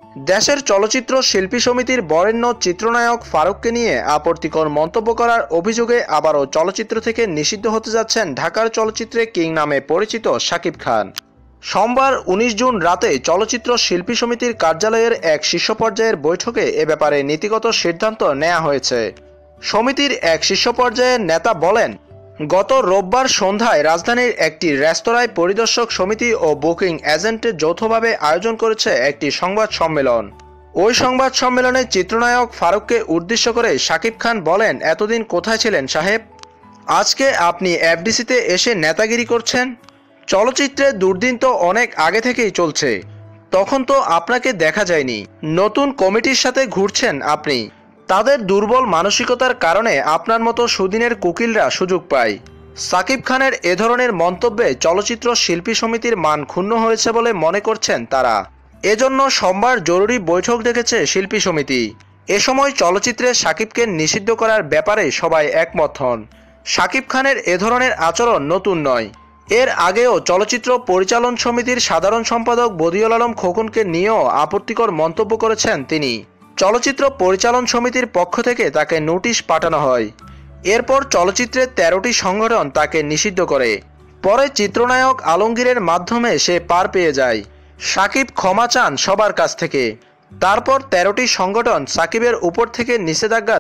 দেশের চলচ্চিত্র শিল্পী সমিতির বরেণ্য চিত্রনায়ক ফারুককে নিয়ে আপত্তিকর মন্তব্য করার অভিযোগে আবারও চলচ্চিত্র থেকে নিষিদ্ধ হতে যাচ্ছেন ঢাকার চলচ্চিত্রে কিং নামে পরিচিত শাকিব খান। সোমবার ১৯ জুন রাতে চলচ্চিত্র শিল্পী সমিতির কার্যালয়ের এক শীর্ষ পর্যায়ের বৈঠকে এ ব্যাপারে নীতিগত সিদ্ধান্ত নেওয়া হয়েছে। সমিতির এক শীর্ষ পর্যায়ের নেতা বলেন, গত রোববার সন্ধ্যায় রাজধানীর একটি রেস্তোরাঁয় পরিদর্শক সমিতি ও বুকিং এজেন্টের যৌথভাবে আয়োজন করেছে একটি সংবাদ সম্মেলন। ওই সংবাদ সম্মেলনে চিত্রনায়ক ফারুককে উদ্দেশ্য করে শাকিব খান বলেন, এতদিন কোথায় ছিলেন সাহেব? আজকে আপনি এফডিসিতে এসে নেতাগিরি করছেন? চলচ্চিত্রের দুর্দিন তো অনেক আগে থেকেই চলছে, তখন তো আপনাকে দেখা যায়নি। নতুন কমিটির সাথে ঘুরছেন আপনি। তাদের দুর্বল মানসিকতার কারণে আপনার মতো সুদিনের কুকিলরা সুযোগ পায়। শাকিব খানের এ ধরনের মন্তব্যে চলচ্চিত্র শিল্পী সমিতির মান ক্ষুণ্ণ হয়েছে বলে মনে করছেন তারা। এজন্য সোমবার জরুরি বৈঠক ডেকেছে শিল্পী সমিতি। এ সময় চলচ্চিত্রে শাকিবকে নিষিদ্ধ করার ব্যাপারে সবাই একমত হন। শাকিব খানের এ ধরনের আচরণ নতুন নয়। এর আগেও চলচ্চিত্র পরিচালন সমিতির সাধারণ সম্পাদক বদিউল আলম খোকনকে নিয়েও আপত্তিকর মন্তব্য করেছেন তিনি। চলচ্চিত্র পরিচালন সমিতির পক্ষ থেকে তাকে নোটিশ পাঠানো হয়। এরপর চলচ্চিত্রের ১৩টি সংগঠন তাকে নিষিদ্ধ করে। পরে চিত্রনায়ক আলমগীরের মাধ্যমে সে পার পেয়ে যায়। শাকিব ক্ষমা চান সবার কাছ থেকে। তারপর ১৩টি সংগঠন শাকিবের উপর থেকে নিষেধাজ্ঞা